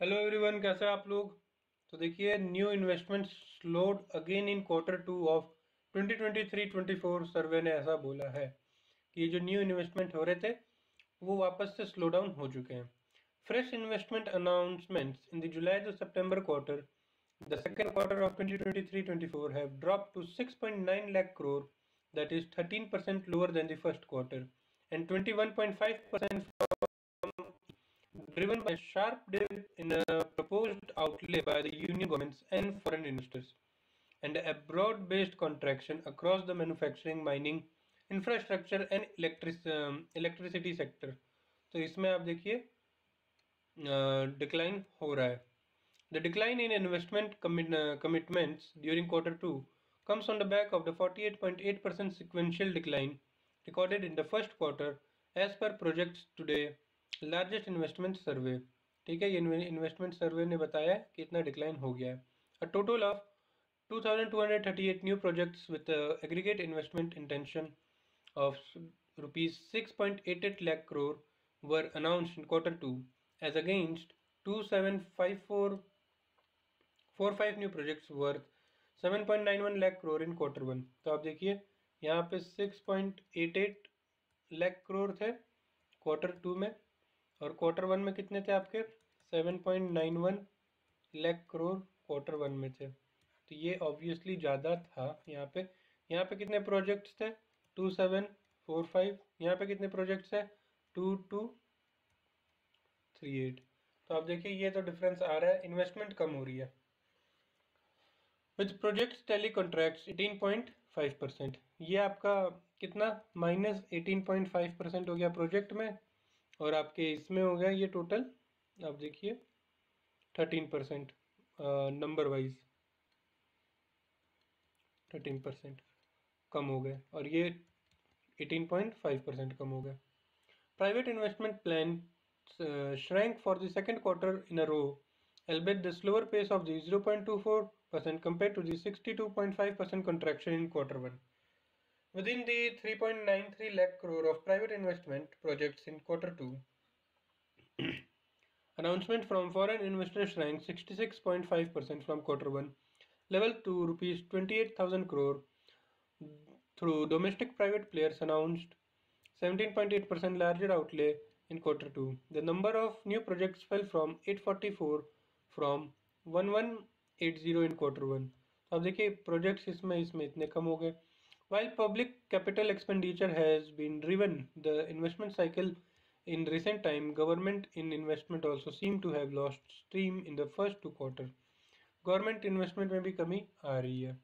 Hello everyone, कैसे हैं आप लोग। तो देखिए, new investment slowed again in Q2 of 2023-24 survey ने ऐसा बोला है कि ये जो न्यू इन्वेस्टमेंट हो रहे थे वो वापस से स्लो डाउन हो चुके हैं। Fresh investment announcements in the July to September quarter, the second quarter of 2023-24 have dropped to 6.9 lakh crore, that is 13% lower than the first quarter and 21.5% driven by a sharp dip in proposed outlay by the union governments and foreign investors, and a broad-based contraction across the manufacturing, mining, infrastructure and electricity sector. तो इसमें आप देखिए decline हो रहा है. The decline in investment commitments during Q2 comes on the back of the 48.8% sequential decline recorded in the first quarter as per Projects Today largest investment survey. ठीक है, ये इन्वेस्टमेंट सर्वे ने बताया कि इतना डिक्लाइन हो गया है. A total of 2,238 new projects with aggregate investment intention of rupees 6.88 lakh crore were announced in Q2 as against 2,745 new projects worth 7.91 lakh crore in Q1. तो आप देखिए यहाँ पे 6.88 लाख करोड़ थे Q2 में, और Q1 में कितने थे आपके 7.91 लाख करोड़ Q1 में थे. तो ये ऑब्वियसली ज़्यादा था. यहाँ पे कितने प्रोजेक्ट्स थे 2745, यहाँ पे कितने प्रोजेक्ट्स है 2238. तो आप देखिए ये तो डिफरेंस आ रहा है, इन्वेस्टमेंट कम हो रही है. विथ प्रोजेक्ट्स टेली कॉन्ट्रैक्ट्स 18.5%, ये आपका कितना -18.5% हो गया प्रोजेक्ट में, और आपके इसमें हो गया ये टोटल आप देखिए 13% नंबर वाइज 13% कम हो गए, और ये 18.5% कम हो गए. Private investment plan shrank for the second quarter in a row, albeit the slower pace of the 0.24% compared to the 62.5% contraction in Q1. Within the 3.93 lakh crore of private investment projects in Q2, announcement from foreign investors shrank 66.5% from Q1 level to rupees 28,000 crore, through domestic private players announced 17.8% larger outlay in Q2. The number of new projects fell from 844 from 1180 in Q1. तो आप देखिए projects इसमें इतने कम हो गए. While public capital expenditure has been driven the investment cycle in recent time, government in investment also seem to have lost steam in the first two quarters. Government investment में भी कमी आ रही है.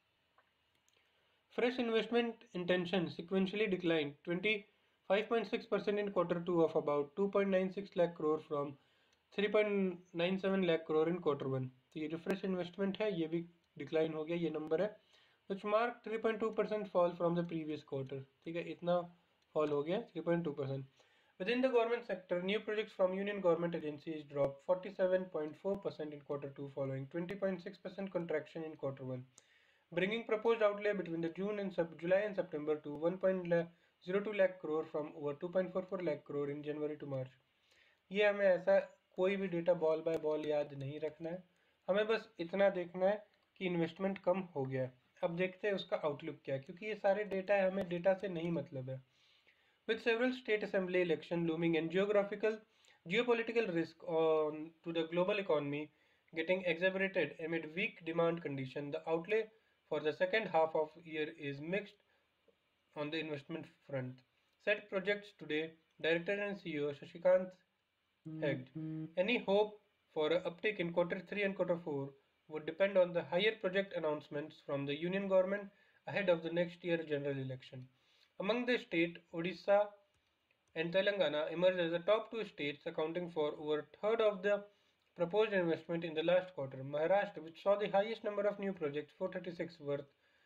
Fresh investment intention sequentially declined 25.6% in Q2 of about 2.96 lakh crore from 3.97 lakh crore in Q1. तो ये जो fresh investment है ये भी डिक्लाइन हो गया, ये नंबर है which marked 3.2% fall from the previous quarter. ठीक है, इतना फॉल हो गया 3.2%. Within the government sector, new projects from union government agencies dropped 47.4% in Q2 following 20.6% contraction in Q1, bringing proposed outlay between the July and September to 1.02 lakh crore from over 2.44 lakh crore in January to March. ये हमें ऐसा कोई भी data ball by ball याद नहीं रखना है, हमें बस इतना देखना है कि इन्वेस्टमेंट कम हो गया है. अब देखते हैं उसका आउटलुक क्या है, क्योंकि ये सारे डेटा है, हमें डेटा से नहीं मतलब है. With several state assembly election looming and geopolitical risk on to the global economy getting exacerbated amid weak demand condition, the outlay for the second half of year is mixed on the investment front, said Projects Today Director and CEO Shashikant Hegde. Any hope for an uptick in Q3 and Q4 would depend on the higher project announcements from the union government ahead of the next year general election. Among the state, Odisha and Telangana emerged as the top two states, accounting for over a third of the proposed investment in the last quarter. Maharashtra, which saw the highest number of new projects, 436 worth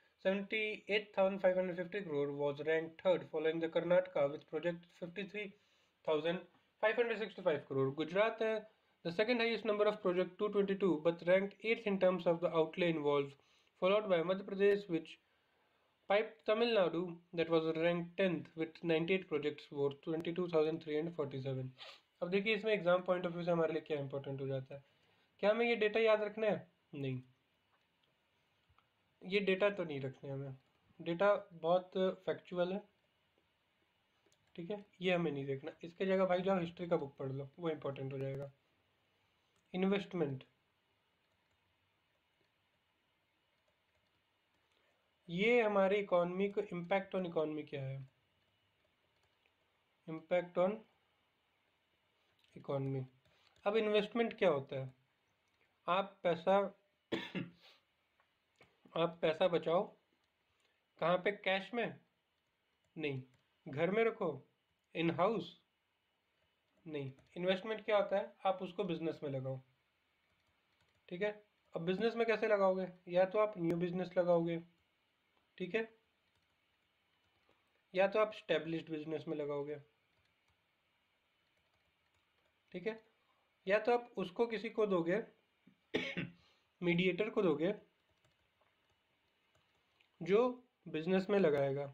78,550 crore, was ranked third, following the Karnataka with project 53,565 crore. Gujarat, the second highest number of project 222, but ranked 8th in terms of the outlay involved, followed by Madhya Pradesh, which piped Tamil Nadu, that was ranked 10th with 98 projects worth 22,347. अब देखिए इसमें exam point of view से हमारे लिए क्या important हो जाता है। क्या हमें ये डेटा याद रखना है? नहीं, ये डेटा तो नहीं रखने हमें। डेटा बहुत फैक्चुअल है, ठीक है, ये हमें नहीं देखना। इसके जगह भाई जाओ हिस्ट्री का बुक पढ़ लो, वो इंपॉर्टेंट हो जाएगा। इन्वेस्टमेंट, ये हमारे इकोनॉमी को इम्पैक्ट ऑन इकोनॉमी क्या है? Impact on economy. अब इन्वेस्टमेंट क्या होता है? आप पैसा आप पैसा बचाओ, कहाँ पे? कैश में? नहीं। घर में रखो? In house? नहीं। इन्वेस्टमेंट क्या होता है? आप उसको बिजनेस में लगाओ, ठीक है। अब बिजनेस में कैसे लगाओगे? या तो आप न्यू बिजनेस लगाओगे, ठीक है, या तो आप स्टेब्लिश्ड बिजनेस में लगाओगे, ठीक है, या तो आप उसको किसी को दोगे मीडिएटर को दोगे जो बिजनेस में लगाएगा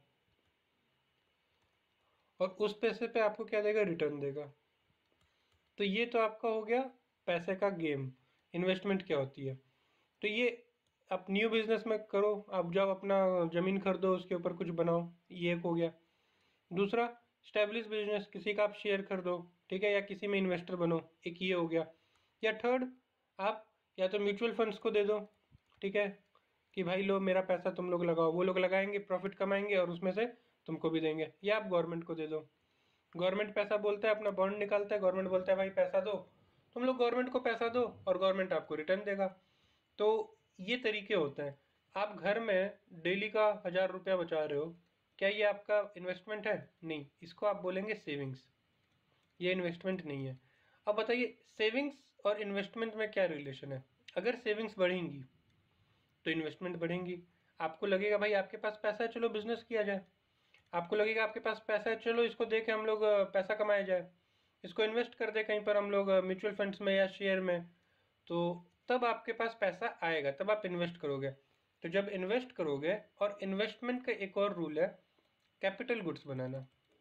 और उस पैसे पे आपको क्या देगा? रिटर्न देगा। तो ये तो आपका हो गया पैसे का गेम। इन्वेस्टमेंट क्या होती है? तो ये आप न्यू बिजनेस में करो, आप जाओ अपना जमीन खरीदो, उसके ऊपर कुछ बनाओ, ये एक हो गया। दूसरा, स्टैब्लिश बिजनेस, किसी का आप शेयर खरीदो, ठीक है, या किसी में इन्वेस्टर बनो, एक ये हो गया। या थर्ड, आप या तो म्यूचुअल फंड्स को दे दो, ठीक है, कि भाई लो मेरा पैसा तुम लोग लगाओ, वो लोग लगाएंगे, प्रॉफिट कमाएंगे और उसमें से तुमको भी देंगे। या आप गवर्नमेंट को दे दो, गवर्नमेंट पैसा बोलता है, अपना बॉन्ड निकालता है, गवर्नमेंट बोलता है भाई पैसा दो, तुम लोग गवर्नमेंट को पैसा दो और गवर्नमेंट आपको रिटर्न देगा। तो ये तरीके होते हैं। आप घर में डेली का 1000 रुपया बचा रहे हो, क्या ये आपका इन्वेस्टमेंट है? नहीं, इसको आप बोलेंगे सेविंग्स, ये इन्वेस्टमेंट नहीं है। अब बताइए सेविंग्स और इन्वेस्टमेंट में क्या रिलेशन है? अगर सेविंग्स बढ़ेंगी तो इन्वेस्टमेंट बढ़ेंगी। आपको लगेगा भाई आपके पास पैसा है, चलो बिजनेस किया जाए। आपको लगेगा आपके पास पैसा है, चलो इसको दे के हम लोग पैसा कमाया जाए, इसको इन्वेस्ट कर दे कहीं पर हम लोग म्यूचुअल फंड्स में या शेयर में। तो तब आपके पास पैसा आएगा, तब आप इन्वेस्ट करोगे। तो जब इन्वेस्ट करोगे, और इन्वेस्टमेंट का एक और रूल है, कैपिटल गुड्स बनाना।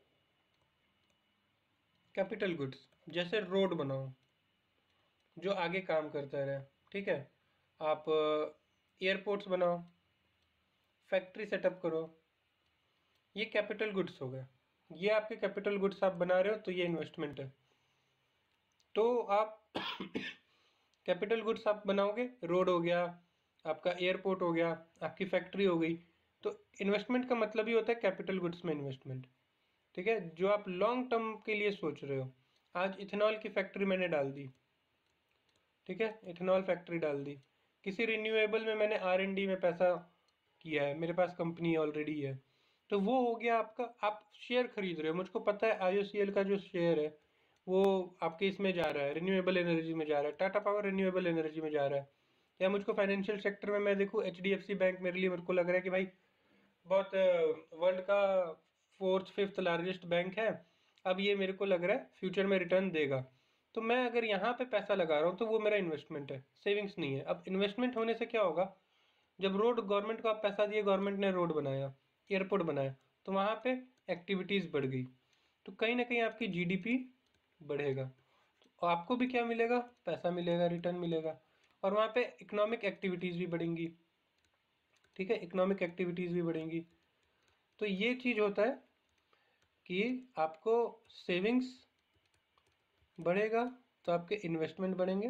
कैपिटल गुड्स जैसे रोड बनाओ जो आगे काम करता रहे, ठीक है, आप एयरपोर्ट्स बनाओ, फैक्ट्री सेटअप करो, ये कैपिटल गुड्स हो गए। ये आपके कैपिटल गुड्स आप बना रहे हो, तो ये इन्वेस्टमेंट है। तो आप कैपिटल गुड्स आप बनाओगे, रोड हो गया, आपका एयरपोर्ट हो गया, आपकी फैक्ट्री हो गई। तो इन्वेस्टमेंट का मतलब ही होता है कैपिटल गुड्स में इन्वेस्टमेंट, ठीक है, जो आप लॉन्ग टर्म के लिए सोच रहे हो। आज इथेनॉल की फैक्ट्री मैंने डाल दी, ठीक है, इथेनॉल फैक्ट्री डाल दी। किसी रिन्यूएबल में मैंने R&D में पैसा किया है, मेरे पास कंपनी ऑलरेडी है, तो वो हो गया आपका। आप शेयर खरीद रहे हो, मुझको पता है IOCL का जो शेयर है वो आपके इसमें जा रहा है, रिन्यूएबल एनर्जी में जा रहा है, टाटा पावर रिन्यूएबल एनर्जी में जा रहा है। या मुझको फाइनेंशियल सेक्टर में मैं देखूँ, HDFC बैंक मेरे लिए, मेरे को लग रहा है कि भाई बहुत वर्ल्ड का 4th 5th लार्जेस्ट बैंक है, अब ये मेरे को लग रहा है फ्यूचर में रिटर्न देगा। तो मैं अगर यहाँ पे पैसा लगा रहा हूँ तो वो मेरा इन्वेस्टमेंट है, सेविंग्स नहीं है। अब इन्वेस्टमेंट होने से क्या होगा? जब रोड गवर्नमेंट को आप पैसा दिए, गवर्नमेंट ने रोड बनाया, एयरपोर्ट बनाया, तो वहाँ पे एक्टिविटीज़ बढ़ गई, तो कहीं ना कहीं आपकी GDP बढ़ेगा। तो आपको भी क्या मिलेगा? पैसा मिलेगा, रिटर्न मिलेगा, और वहाँ पे इकोनॉमिक एक्टिविटीज़ भी बढ़ेंगी, ठीक है, इकोनॉमिक एक्टिविटीज़ भी बढ़ेंगी। तो ये चीज़ होता है कि आपको सेविंग्स बढ़ेगा तो आपके इन्वेस्टमेंट बढ़ेंगे,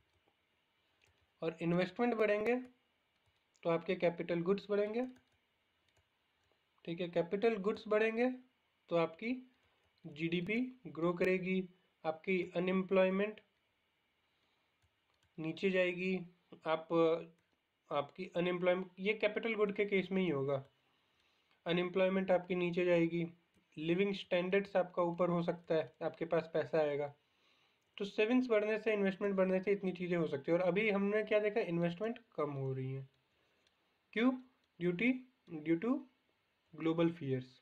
और इन्वेस्टमेंट बढ़ेंगे तो आपके कैपिटल गुड्स बढ़ेंगे, ठीक है, कैपिटल गुड्स बढ़ेंगे तो आपकी GDP ग्रो करेगी, आपकी अनएम्प्लॉयमेंट नीचे जाएगी। आप आपकी अनएम्प्लॉयमेंट, ये कैपिटल गुड के केस में ही होगा, अनएम्प्लॉयमेंट आपकी नीचे जाएगी, लिविंग स्टैंडर्ड्स आपका ऊपर हो सकता है, आपके पास पैसा आएगा। तो सेविंग्स बढ़ने से, इन्वेस्टमेंट बढ़ने से इतनी चीज़ें हो सकती है। और अभी हमने क्या देखा? इन्वेस्टमेंट कम हो रही है। क्यों? Due to global fears.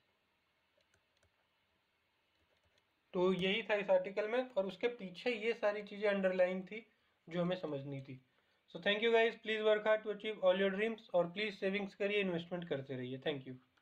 तो यही था इस आर्टिकल में, और उसके पीछे ये सारी चीज़ें अंडरलाइन थी जो हमें समझनी थी। So thank you guys, please work hard to achieve all your dreams, और प्लीज़ सेविंग्स करिए, इन्वेस्टमेंट करते रहिए। Thank you.